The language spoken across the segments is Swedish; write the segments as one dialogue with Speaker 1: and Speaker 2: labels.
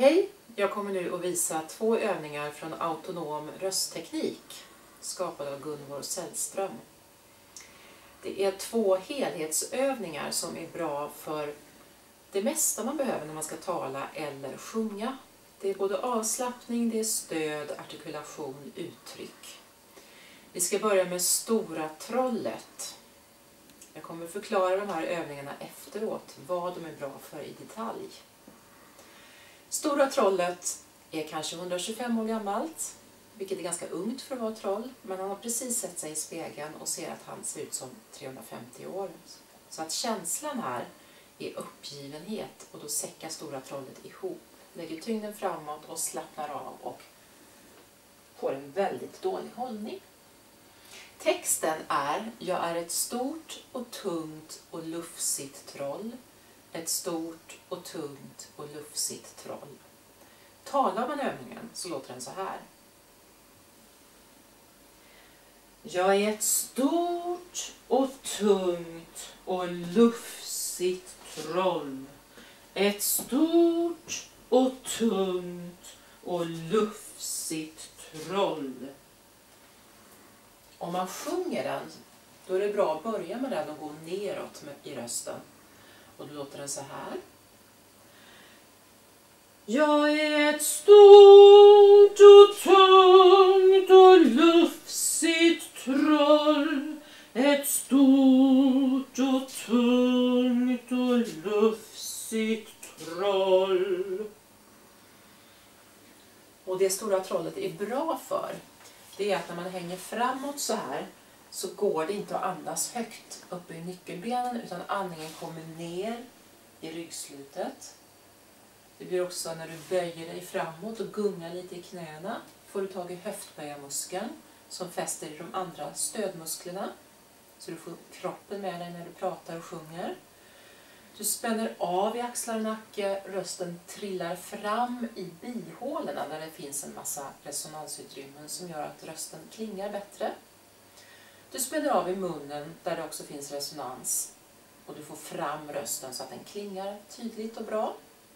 Speaker 1: Hej! Jag kommer nu att visa 2 övningar från Autonom röstteknik skapad av Gunvor Sällström. Det är 2 helhetsövningar som är bra för det mesta man behöver när man ska tala eller sjunga. Det är både avslappning, det är stöd, artikulation, uttryck. Vi ska börja med stora trollet. Jag kommer förklara de här övningarna efteråt, vad de är bra för i detalj. Stora trollet är kanske 125 år gammalt, vilket är ganska ungt för att vara troll, men han har precis sett sig i spegeln och ser att han ser ut som 350 år. Så att känslan här är uppgivenhet, och då säckar stora trollet ihop, lägger tyngden framåt och slappnar av och får en väldigt dålig hållning. Texten är: jag är ett stort och tungt och lufsigt troll. Ett stort och tungt och lufsigt troll. Talar man övningen så låter den så här. Jag är ett stort och tungt och lufsigt troll. Ett stort och tungt och lufsigt troll. Om man sjunger den, då är det bra att börja med den och gå neråt i rösten. Och då låter den så här. Jag är ett stort och tungt och lufsigt troll. Ett stort och tungt och lufsigt troll. Och det stora trollet är bra för, det är att när man hänger framåt så här så går det inte att andas högt uppe i nyckelbenen, utan andningen kommer ner i ryggslutet. Det blir också när du böjer dig framåt och gungar lite i knäna, får du tag i höftböjarmuskeln som fäster i de andra stödmusklerna. Så du får kroppen med dig när du pratar och sjunger. Du spänner av i axlar och nacke, rösten trillar fram i bihålorna där det finns en massa resonansutrymmen som gör att rösten klingar bättre. Du spänner av i munnen där det också finns resonans, och du får fram rösten så att den klingar tydligt och bra.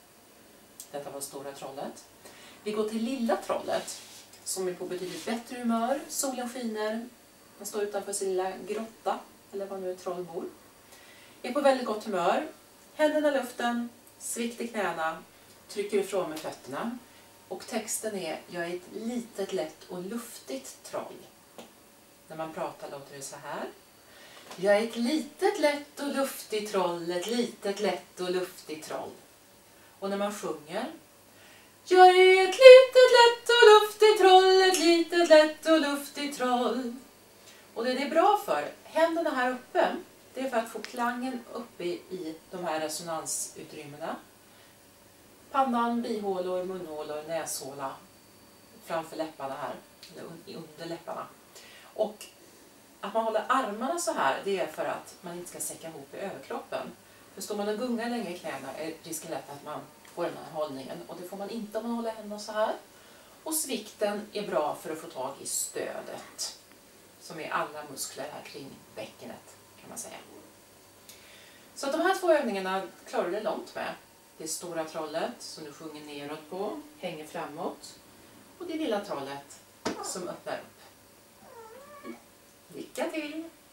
Speaker 1: Detta var stora trollet. Vi går till lilla trollet som är på betydligt bättre humör. Solen skiner, han står utanför sin lilla grotta, eller vad nu ett troll bor. Är på väldigt gott humör. Händerna i luften, svikt i knäna, trycker ifrån med fötterna. Och texten är: jag är ett litet, lätt och luftigt troll. När man pratar låter det så här. Jag är ett litet, lätt och luftigt troll, ett litet, lätt och luftigt troll. Och när man sjunger. Jag är ett litet, lätt och luftigt troll, ett litet, lätt och luftigt troll. Och det är bra för, händerna här uppe, det är för att få klangen uppe i de här resonansutrymmena. Pannan, bihålor, munhålor, näshåla framför läpparna här, eller under läpparna. Och att man håller armarna så här, det är för att man inte ska säcka ihop i överkroppen. För står man och gungar länge i knäna är risken lätt att man får den här hållningen. Och det får man inte om man håller händerna så här. Och svikten är bra för att få tag i stödet, som är alla muskler här kring bäckenet, kan man säga. Så att de här 2 övningarna klarar du dig långt med. Det är stora trollet som du sjunger neråt på, hänger framåt. Och det lilla trollet som öppnar upp. Lycka till!